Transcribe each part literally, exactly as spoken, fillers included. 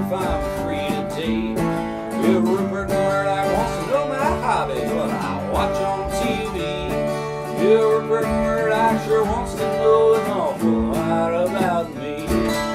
roof, I'm free to date. Well, Rupert Murdoch wants to know my hobbies, what I watch on T V. Yeah, Rupert Murdoch sure wants to know an awful lot about me.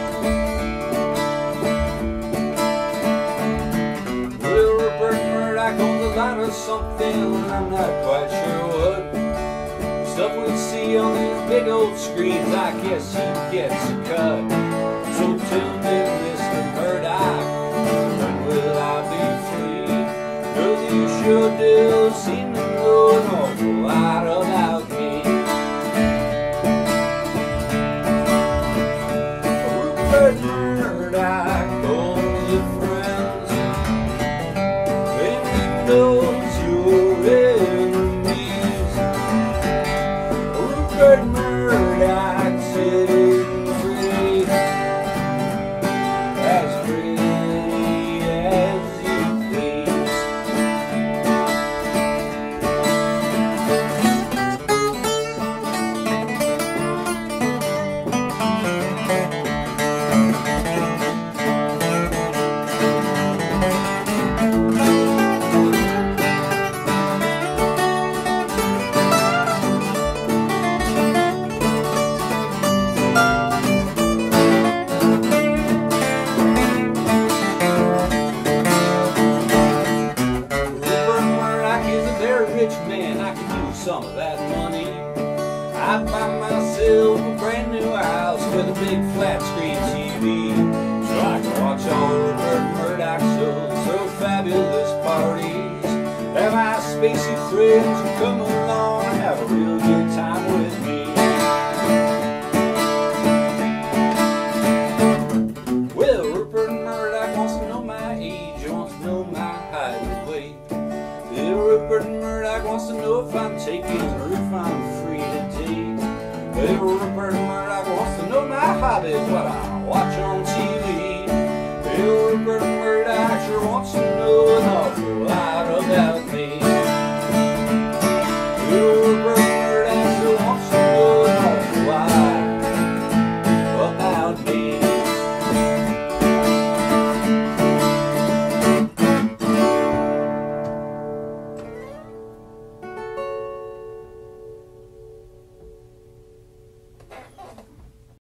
Well, Rupert Murdoch owns a lot of something, I'm not quite sure what. Stuff we see on these big old screens, I guess he gets a cut. So tell me, Mister Murdoch, when will I be free? 'Cause you sure do seem to know an awful lot about me. Rupert Murdoch, all your friends, and he knows your enemies. Rupert Murdoch sitting free, as free as you please. Rich man, I could use some of that money. I'd buy myself a brand new house with a big flat screen T V, so I can watch all Rupert Murdoch shows, so fabulous parties. Have my spacey friends who come along and have a real good time with me. Well, Rupert Murdoch wants to know my age, wants to know my height and weight. Yeah, Rupert Murdoch wants to know if I'm taking or if I'm free to date. Hey, Rupert Murdoch wants to know my hobbies, what I